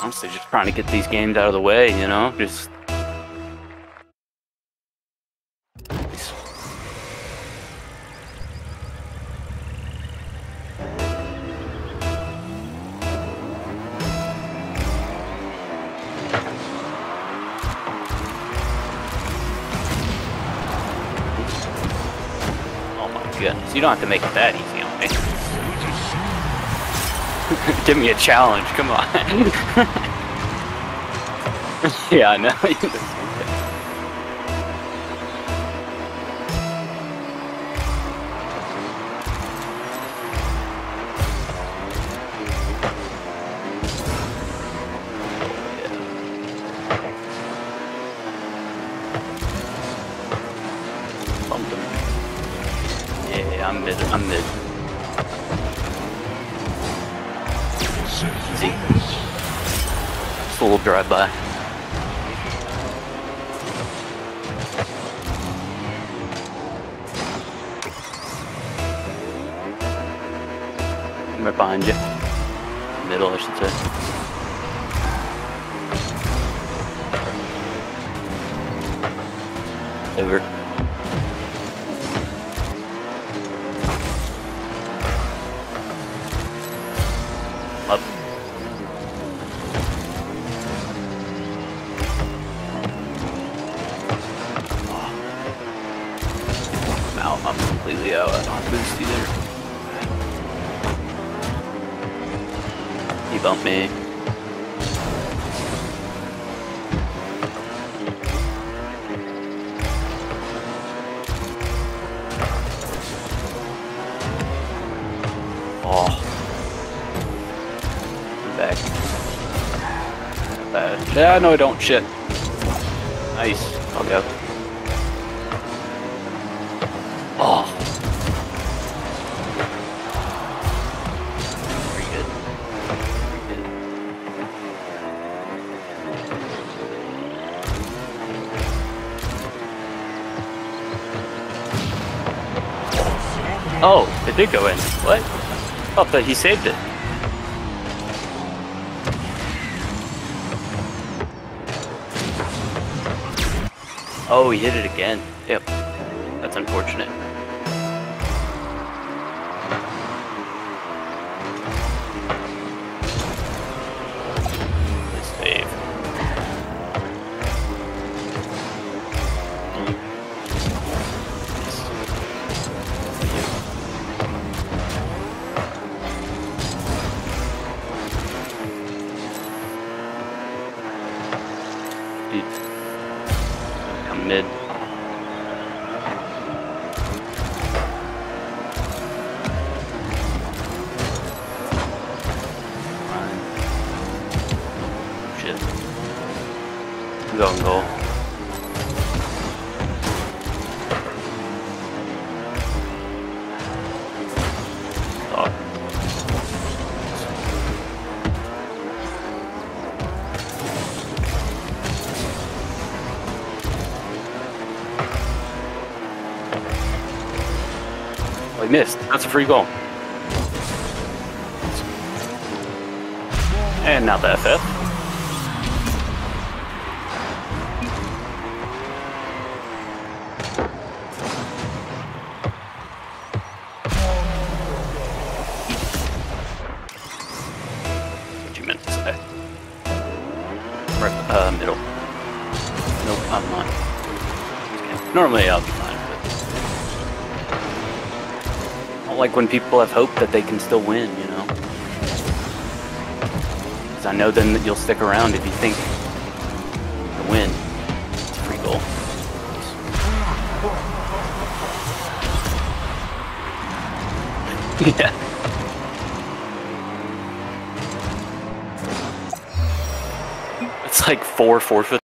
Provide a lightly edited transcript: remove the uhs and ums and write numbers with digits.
Honestly, just trying to get these games out of the way, you know? Just... Oh my goodness, you don't have to make it that easy on me. Give me a challenge, come on. Yeah, I know. Yeah, I'm mid. See? Full drive-by. I'm right behind you. Middle, I should say. Over. Up. I'm out. I'm completely out. I don't have boost either. He bumped me. Oh. Back. Bad. Yeah, no, I don't. Shit. Nice. I'll go. Oh. Pretty good. Oh, it did go in. What? Oh, but he saved it. Oh, he hit it again. Yep. That's unfortunate. Good save. Come mid. Shit. Go and goal. Stop. Oh, he missed. That's a free goal. And now the FF. What you meant to say? Right, middle. Nope, I'm not. Okay. Normally I'll be fine, but I don't like when people have hope that they can still win, you know? Because I know then that you'll stick around if you think to win. It's a free goal. Yeah. It's like 4 forfeits.